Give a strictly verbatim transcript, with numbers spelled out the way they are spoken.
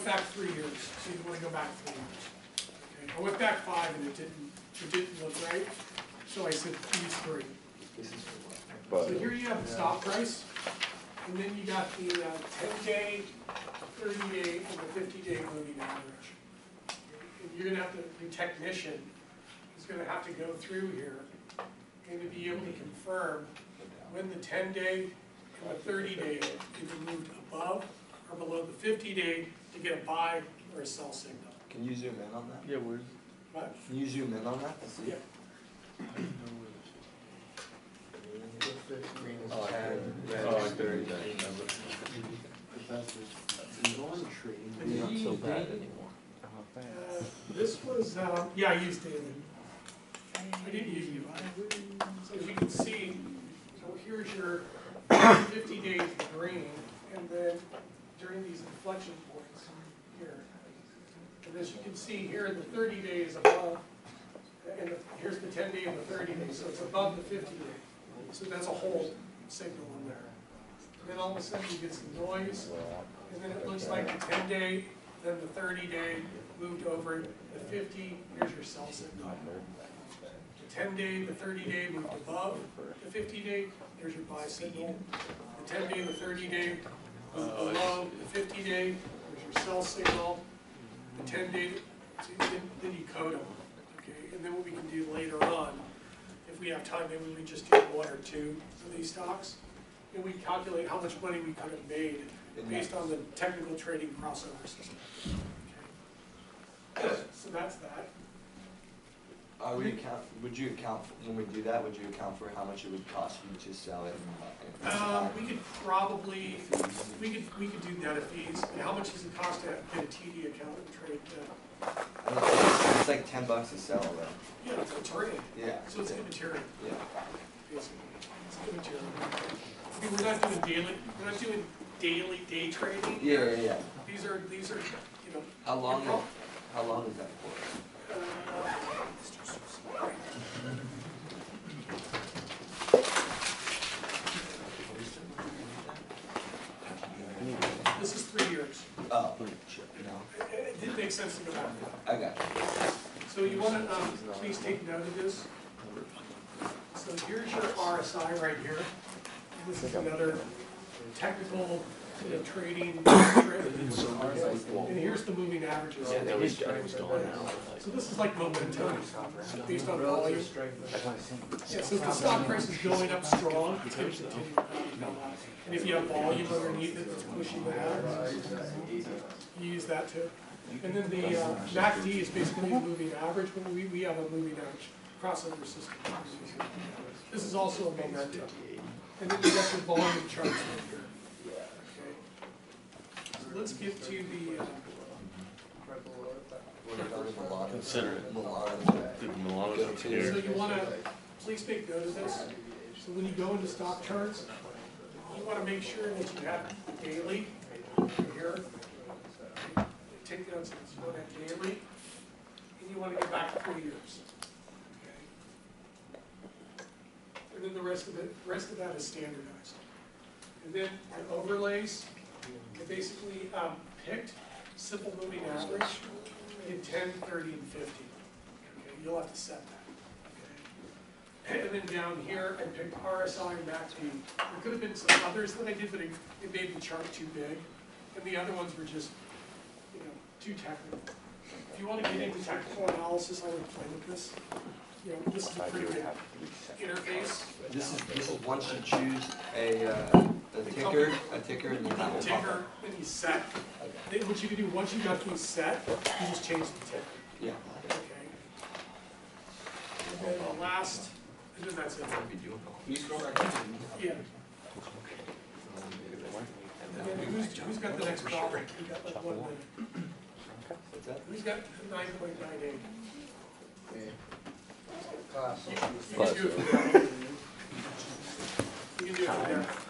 went back three years, so you want to go back three years. Okay. I went back five and it didn't, it didn't look right, so I said use three. So here you have the stop price, and then you got the uh, ten day, thirty day, and the fifty day moving average. And you're going to have to, the technician is going to have to go through here and to be able to confirm when the ten day and the thirty day either moved above or below the fifty day to get a buy or a sell signal. Can you zoom in on that? Yeah, where's? What? Can you zoom in on that to see? Yeah. Oh, I Oh, I couldn't. Not so bad anymore. Uh, this was, um, yeah, I used David. I didn't use you. So as you can see, so here's your fifty days green, and then during these inflection points here. And as you can see here, the thirty days above, and the, here's the ten day and the thirty day, so it's above the fifty day. So that's a whole signal in there. And then all of a sudden you get some noise, and then it looks like the ten day, then the thirty day moved over, the fifty, here's your sell signal. The ten day, the thirty day moved above the fifty day, there's your buy signal. The ten day and the thirty day moved below the fifty day, there's your sell signal. The ten day, so then, then you code them. Okay, and then what we can do later on, if we have time, maybe we just do one or two of these stocks, and we calculate how much money we could have made based on the technical trading crossover system. Okay. So that's that. Are we account, would you account, for, when we do that, would you account for how much it would cost you to sell it? And, and Um, we could probably, we could, we could do net of fees. And how much does it cost to get a T D account and trade that? I don't know, it's like ten bucks to sell it. Yeah, it's a trade. Yeah. So it's immaterial, Yeah. basically. It's immaterial. I mean, we're not doing daily, we're not doing daily day trading. Yeah, yeah, yeah. These are, these are, you know. How long? Pro- How long is that for? uh, This is three years. Oh, no. It, it did make sense to go back. I got you. So you want to, um, please take note of this. So here's your R S I right here. And this is another technical you know, trading trade. And here's the moving averages. Yeah, that was, I was going now. So this is like momentum based on volume. Yeah, so if the stock price is going up strong, it's going to continue to go up. And if you have volume underneath it that's pushing that, you use that too. And then the uh, M A C D is basically the moving average, but we, we have a moving average crossover system. This is also a momentum. And then you got your volume charts right here. Okay. So let's get to the. Uh, Consider it. Milano. Did Milano's up so here? you want to please make note of this. So when you go into stock charts, you want to make sure that you have daily here. Take notes of this. You want to have daily, and you want to get back three years. Okay. And then the rest of it, rest of that is standardized. And then the overlays, I basically um, picked simple moving average in ten, thirty, and fifty. Okay, you'll have to set that. Okay. And then down here, I picked R S I and M A C D. There could have been some others that I did, but it, it made the chart too big. And the other ones were just, you know, too technical. If you want to get into technical analysis, I would play with this. You know, this is a pretty good interface. This is this is once you choose a uh, a ticker, a ticker, and then that will pop Ticker, up. then you set. Then what you can do, once you got these set, you just change the ticker. Yeah. Okay. And then the last, and then that's it. Yeah. And then who's, who's got the next problem? We got like one minute. What's that? Who's got nine point nine eight? Class. You can do it from there. You can do it from there.